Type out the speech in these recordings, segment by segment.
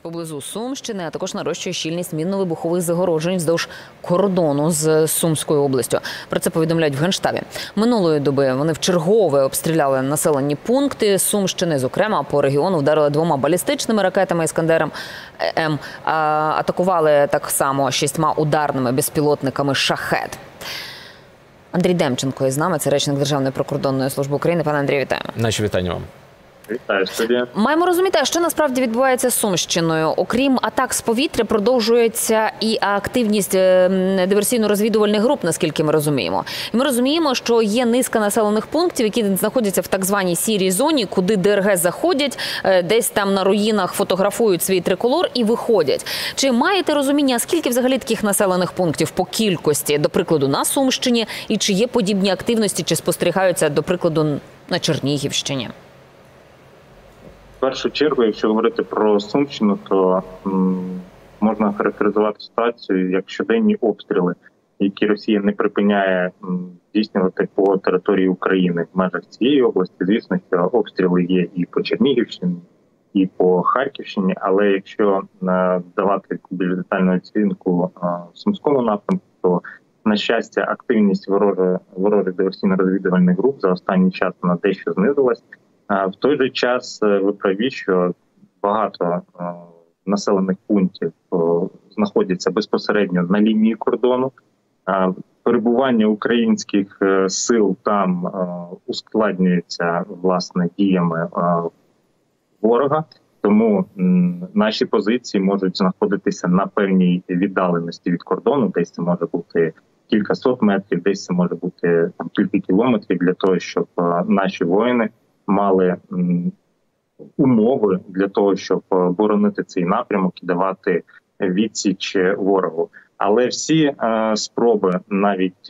поблизу Сумщини, а також нарощує щільність мінно-вибухових загороджень вздовж кордону з Сумською областю. Про це повідомляють в Генштабі. Минулої доби вони вчергове обстріляли населені пункти Сумщини. Зокрема, по регіону вдарили 2 балістичними ракетами «Іскандер-М», атакували так само 6 ударними безпілотниками «Шахед». Андрій Демченко із нами, це речник Державної прикордонної служби України. Пане Андрію, вітаємо. Наші вітання вам. Вітаю, студія. Маємо розуміти, що насправді відбувається з Сумщиною. Окрім атак з повітря, продовжується і активність диверсійно-розвідувальних груп, наскільки ми розуміємо. І ми розуміємо, що є низка населених пунктів, які знаходяться в так званій сірій зоні, куди ДРГ заходять, десь там на руїнах фотографують свій триколор і виходять. Чи маєте розуміння, скільки взагалі таких населених пунктів по кількості, до прикладу, на Сумщині, і чи є подібні активності, чи спостерігаються, до прикладу, на Чернігівщині? В першу чергу, якщо говорити про Сумщину, то можна характеризувати ситуацію як щоденні обстріли, які Росія не припиняє здійснювати по території України в межах цієї області. Звісно, що обстріли є і по Чернігівщині, і по Харківщині, але якщо давати більш детальну оцінку Сумському напрямку, то, на щастя, активність ворожих диверсійно-розвідувальних груп за останній час вона дещо знизилась. В той же час ви праві, що багато населених пунктів знаходяться безпосередньо на лінії кордону. Перебування українських сил там ускладнюється, власне, діями ворога. Тому наші позиції можуть знаходитися на певній віддаленості від кордону. Десь це може бути кількасот метрів, десь це може бути кілька кілометрів для того, щоб наші воїни мали умови для того, щоб боронити цей напрямок і давати відсіч ворогу. Але всі спроби навіть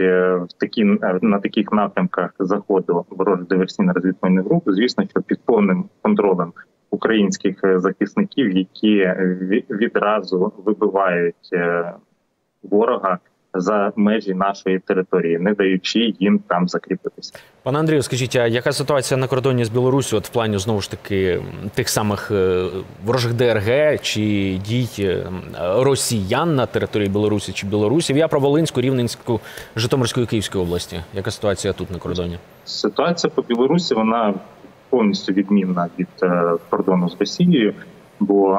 на таких напрямках заходу ворожих диверсійно-розвідувальних груп, звісно, що під повним контролем українських захисників, які відразу вибивають ворога за межі нашої території, не даючи їм там закріпитися. Пане Андрію, скажіть, а яка ситуація на кордоні з Білоруссю, в плані, знову ж таки, тих самих ворожих ДРГ чи дій росіян на території Білорусі чи білорусів? Я про Волинську, Рівненську, Житомирську і Київську області. Яка ситуація тут на кордоні? Ситуація по Білорусі, вона повністю відмінна від кордону з Росією, бо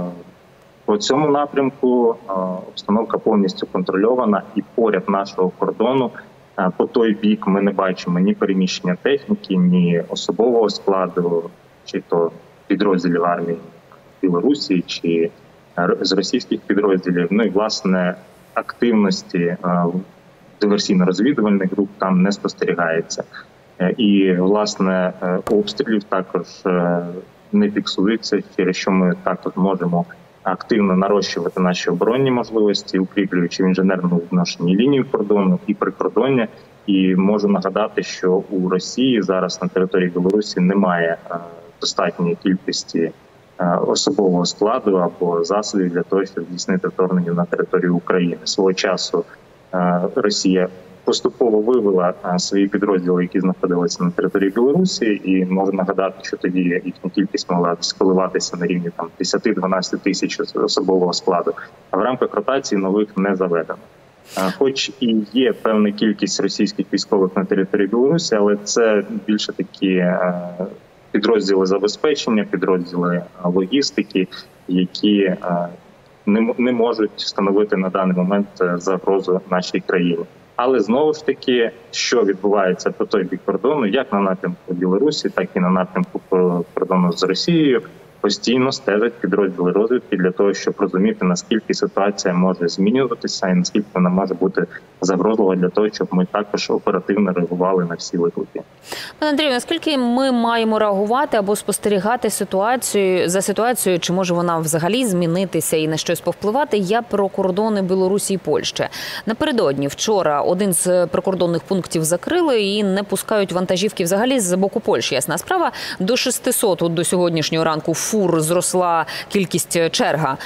по цьому напрямку обстановка повністю контрольована, і поряд нашого кордону по той бік ми не бачимо ні переміщення техніки, ні особового складу, чи то підрозділів армії Білорусі, чи з російських підрозділів. Ну і, власне, активності диверсійно-розвідувальних груп там не спостерігається. І, власне, обстрілів також не фіксується, через що ми також можемо активно нарощувати наші оборонні можливості, укріплюючи в інженерному відношенні лінію кордону і прикордоння. І можу нагадати, що у Росії зараз на території Білорусі немає достатньої кількості особового складу або засобів для того, щоб здійснити вторгнення на територію України. Свого часу Росія поступово вивела свої підрозділи, які знаходилися на території Білорусі, і можу нагадати, що тоді їхня кількість могла коливатися на рівні 10-12 тисяч особового складу, а в рамках ротації нових не заведено. Хоч і є певна кількість російських військових на території Білорусі, але це більше такі підрозділи забезпечення, підрозділи логістики, які не можуть становити на даний момент загрозу нашій країні. Але знову ж таки, що відбувається по той бік кордону, як на напрямку Білорусі, так і на напрямку кордону з Росією, постійно стежать підрозділи розвідки для того, щоб розуміти, наскільки ситуація може змінюватися і наскільки вона може бути загрозлива для того, щоб ми також оперативно реагували на всі виклики. Пане Андрію, наскільки ми маємо реагувати або спостерігати за ситуацією, чи може вона взагалі змінитися і на щось повпливати? Я про кордони Білорусі і Польщі. Напередодні вчора один з прикордонних пунктів закрили і не пускають вантажівки взагалі з боку Польщі. Ясна справа, до 600 до сьогоднішнього ранку фур фур зросла черга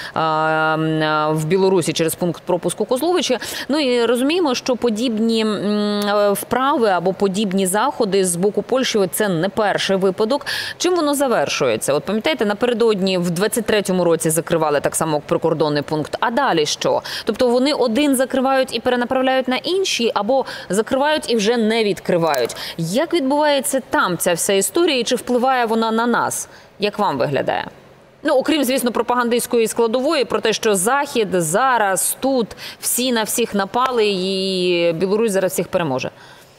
в Білорусі через пункт пропуску Козловичі. Ну і розуміємо, що подібні вправи або подібні заходи з боку Польщі – це не перший випадок. Чим воно завершується? От пам'ятаєте, напередодні в 23-му році закривали так само прикордонний пункт. А далі що? Тобто вони один закривають і перенаправляють на інші, або закривають і вже не відкривають. Як відбувається там ця вся історія і чи впливає вона на нас? Як вам виглядає? Ну, окрім, звісно, пропагандистської складової, про те, що Захід зараз, тут, всі на всіх напали і Білорусь зараз всіх переможе.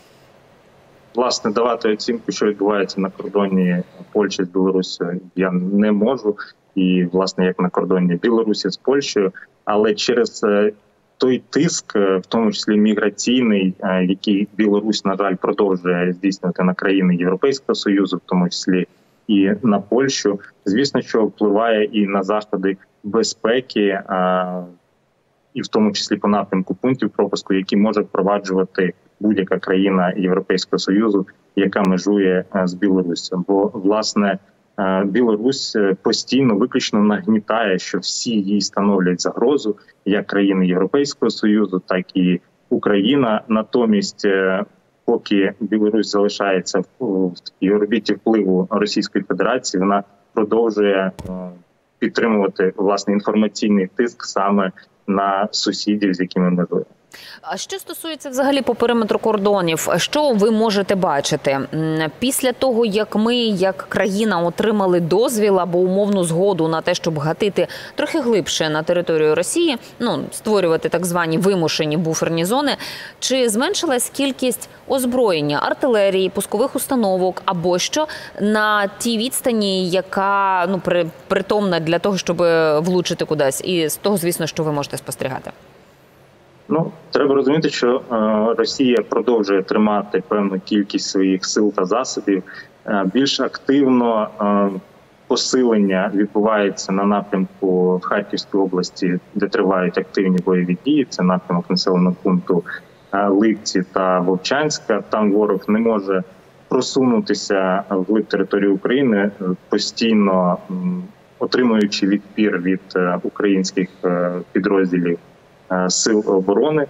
Власне, давати оцінку, що відбувається на кордоні Польщі з Білорусі, я не можу. І, власне, як на кордоні Білорусі з Польщею. Але через той тиск, в тому числі міграційний, який Білорусь, на жаль, продовжує здійснювати на країни Європейського Союзу, в тому числі і на Польщу, звісно, що впливає і на заходи безпеки, і в тому числі по напрямку пунктів пропуску, які може впроваджувати будь-яка країна Європейського Союзу, яка межує з Білоруссю. Бо, власне, Білорусь постійно виключно нагнітає, що всі їй становлять загрозу, як країни Європейського Союзу, так і Україна. Натомість, поки Білорусь залишається в такій орбіті впливу Російської Федерації, вона продовжує підтримувати, власне, інформаційний тиск саме на сусідів, з якими межує. А що стосується взагалі по периметру кордонів, що ви можете бачити? Після того, як ми, як країна, отримали дозвіл або умовну згоду на те, щоб гатити трохи глибше на територію Росії, створювати так звані вимушені буферні зони, чи зменшилась кількість озброєння, артилерії, пускових установок або що на тій відстані, яка притомна для того, щоб влучити кудись? І з того, звісно, що ви можете спостерігати. Треба розуміти, що Росія продовжує тримати певну кількість своїх сил та засобів. Більш активно посилення відбувається на напрямку в Харківській області, де тривають активні бойові дії. Це напрямок населеного пункту Липці та Вовчанська. Там ворог не може просунутися вглиб території України, постійно отримуючи відпір від українських підрозділів сил оборони.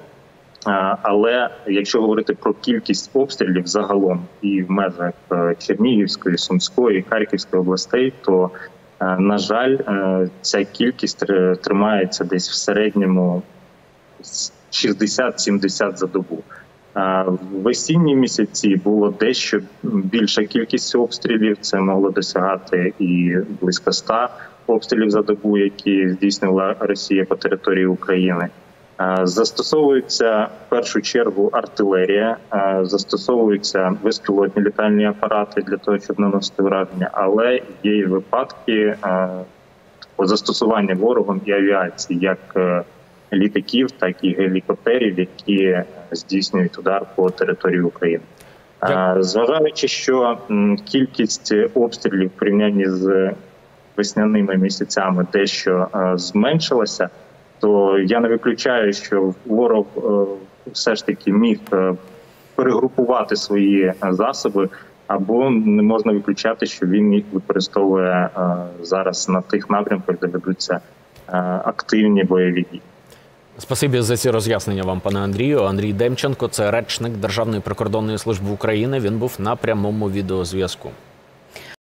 Але якщо говорити про кількість обстрілів загалом і в межах Чернігівської, Сумської, Харківської областей, то, на жаль, ця кількість тримається десь в середньому 60-70 за добу. В осінні місяці було дещо більша кількість обстрілів, це могло досягати і близько 100 обстрілів за добу, які здійснила Росія по території України. Застосовується в першу чергу артилерія, застосовуються безпілотні літальні апарати для того, щоб наносити враження, але є і випадки застосування ворогом і авіації, як літаків, так і гелікоптерів, які здійснюють удар по території України. Зважаючи, що кількість обстрілів в порівнянні з весняними місяцями дещо зменшилася, то я не виключаю, що ворог все ж таки міг перегрупувати свої засоби, або не можна виключати, що він їх використовує зараз на тих напрямках, де ведуться активні бойові дії. Спасибі за ці роз'яснення вам, пане Андрію. Андрій Демченко – це речник Державної прикордонної служби України. Він був на прямому відеозв'язку.